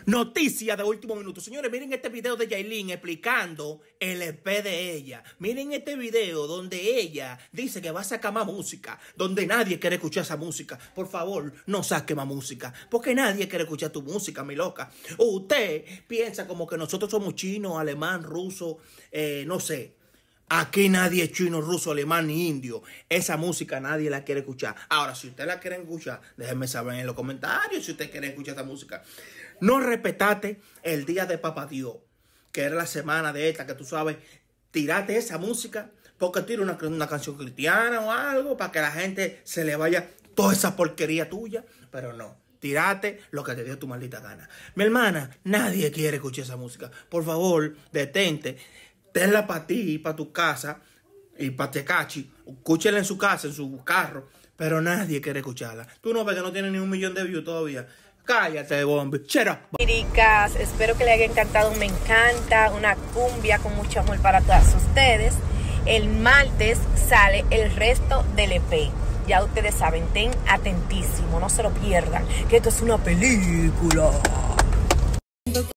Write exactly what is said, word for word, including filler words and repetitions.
Noticia de último minuto. Señores, miren este video de Yailin explicando el E P de ella. Miren este video donde ella dice que va a sacar más música, donde nadie quiere escuchar esa música. Por favor, no saque más música, porque nadie quiere escuchar tu música, mi loca. Usted piensa como que nosotros somos chinos, alemán, ruso, eh, no sé. Aquí nadie es chino, ruso, alemán ni indio. Esa música nadie la quiere escuchar. Ahora, si usted la quiere escuchar, déjenme saber en los comentarios si usted quiere escuchar esta música. No respetate el día de Papá Dios, que era la semana de esta, que tú sabes, tirate esa música, porque tira una, una canción cristiana o algo, para que la gente se le vaya toda esa porquería tuya, pero no. Tírate lo que te dio tu maldita gana. Mi hermana, nadie quiere escuchar esa música. Por favor, detente. Tenla para ti, para tu casa y para Tecachi. Escúchela en su casa, en su carro. Pero nadie quiere escucharla. Tú no ves que no tiene ni un millón de views todavía. Cállate, Bombi. Shut up. Chicas, espero que les haya encantado. Me encanta una cumbia con mucho amor para todas ustedes. El martes sale el resto del E P. Ya ustedes saben, ten atentísimo, no se lo pierdan, que esto es una película.